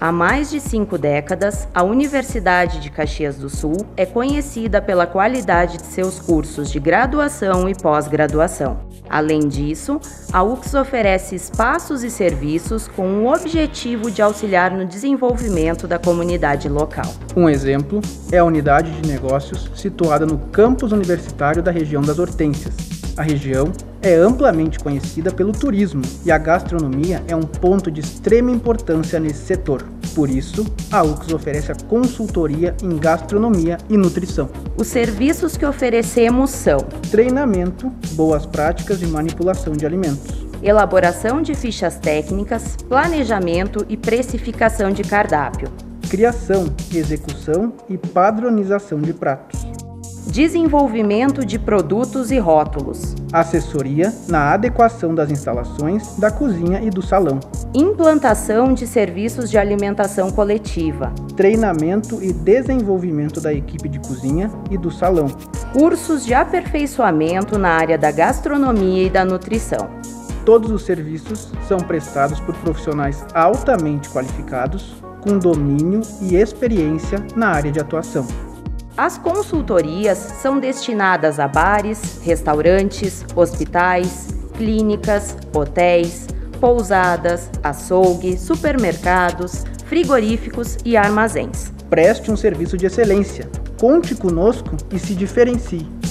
Há mais de 5 décadas, a Universidade de Caxias do Sul é conhecida pela qualidade de seus cursos de graduação e pós-graduação. Além disso, a UX oferece espaços e serviços com o objetivo de auxiliar no desenvolvimento da comunidade local. Um exemplo é a unidade de negócios situada no campus universitário da região das Hortênsias. A região é amplamente conhecida pelo turismo e a gastronomia é um ponto de extrema importância nesse setor. Por isso, a UX oferece a consultoria em gastronomia e nutrição. Os serviços que oferecemos são: treinamento, boas práticas de manipulação de alimentos, elaboração de fichas técnicas, planejamento e precificação de cardápio, criação, execução e padronização de pratos, desenvolvimento de produtos e rótulos, assessoria na adequação das instalações da cozinha e do salão, implantação de serviços de alimentação coletiva, treinamento e desenvolvimento da equipe de cozinha e do salão, cursos de aperfeiçoamento na área da gastronomia e da nutrição. Todos os serviços são prestados por profissionais altamente qualificados, com domínio e experiência na área de atuação. As consultorias são destinadas a bares, restaurantes, hospitais, clínicas, hotéis, pousadas, açougue, supermercados, frigoríficos e armazéns. Preste um serviço de excelência. Conte conosco e se diferencie.